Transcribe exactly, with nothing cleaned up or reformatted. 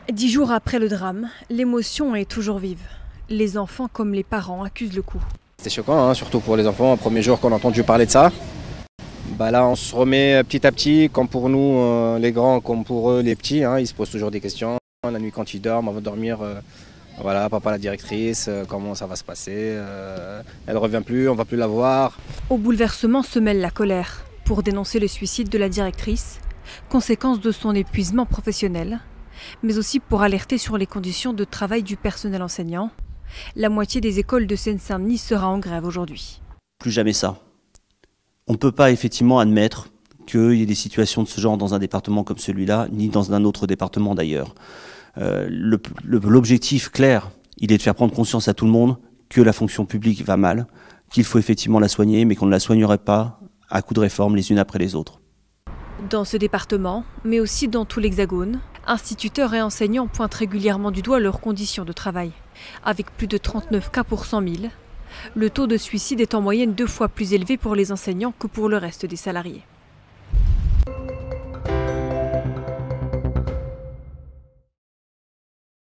Dix jours après le drame, l'émotion est toujours vive. Les enfants comme les parents accusent le coup. C'était choquant, hein, surtout pour les enfants. Le premier jour qu'on a entendu parler de ça, bah là on se remet petit à petit, comme pour nous euh, les grands, comme pour eux les petits. Hein, ils se posent toujours des questions. La nuit quand ils dorment, avant de dormir, euh, voilà, papa la directrice, euh, comment ça va se passer. Euh, elle revient plus, on va plus la voir. Au bouleversement se mêle la colère pour dénoncer le suicide de la directrice, conséquence de son épuisement professionnel, mais aussi pour alerter sur les conditions de travail du personnel enseignant. La moitié des écoles de Seine-Saint-Denis sera en grève aujourd'hui. Plus jamais ça. On ne peut pas effectivement admettre qu'il y ait des situations de ce genre dans un département comme celui-là, ni dans un autre département d'ailleurs. Euh, le, le, l'objectif clair, il est de faire prendre conscience à tout le monde que la fonction publique va mal, qu'il faut effectivement la soigner, mais qu'on ne la soignerait pas à coups de réformes les unes après les autres. Dans ce département, mais aussi dans tout l'Hexagone, instituteurs et enseignants pointent régulièrement du doigt leurs conditions de travail. Avec plus de trente-neuf cas pour cent mille, le taux de suicide est en moyenne deux fois plus élevé pour les enseignants que pour le reste des salariés.